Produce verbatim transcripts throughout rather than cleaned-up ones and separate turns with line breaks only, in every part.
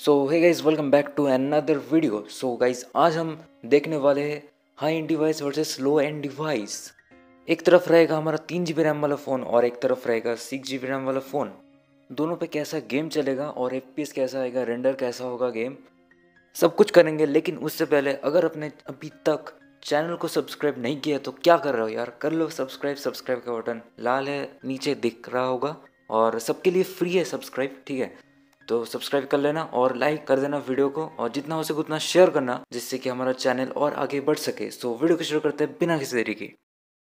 So hey guys, welcome back to another video. So guys, आज हम देखने वाले हैं high end device versus low end device. एक तरफ रहेगा हमारा तीन जी बी रैम वाला फ़ोन और एक तरफ रहेगा सिक्स जी बी रैम वाला फ़ोन। दोनों पे कैसा गेम चलेगा और एफ पी एस कैसा आएगा, रेंडर कैसा होगा गेम, सब कुछ करेंगे। लेकिन उससे पहले अगर आपने अभी तक चैनल को सब्सक्राइब नहीं किया तो क्या कर रहे हो यार, कर लो सब्सक्राइब। सब्सक्राइब का बटन लाल है, नीचे दिख रहा होगा और सबके लिए फ्री है सब्सक्राइब, ठीक है। तो सब्सक्राइब कर लेना और लाइक कर देना वीडियो को, और जितना हो सके उतना शेयर करना, जिससे कि हमारा चैनल और आगे बढ़ सके। सो वीडियो को शुरू करते हैं बिना किसी देरी के।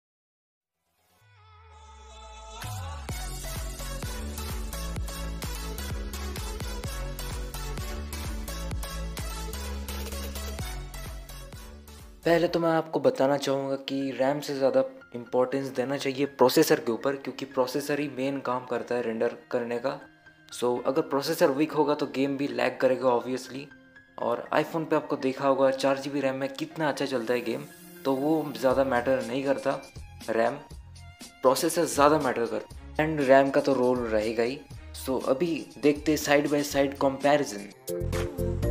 पहले तो मैं आपको बताना चाहूँगा कि रैम से ज़्यादा इम्पोर्टेंस देना चाहिए प्रोसेसर के ऊपर, क्योंकि प्रोसेसर ही मेन काम करता है रेंडर करने का। सो so, अगर प्रोसेसर वीक होगा तो गेम भी लैग करेगा ऑब्वियसली। और आईफोन पे आपको देखा होगा चार जी बी रैम में कितना अच्छा चलता है गेम, तो वो ज़्यादा मैटर नहीं करता रैम, प्रोसेसर ज़्यादा मैटर करता है। एंड रैम का तो रोल रहेगा ही। सो so, अभी देखते साइड बाय साइड कंपैरिजन।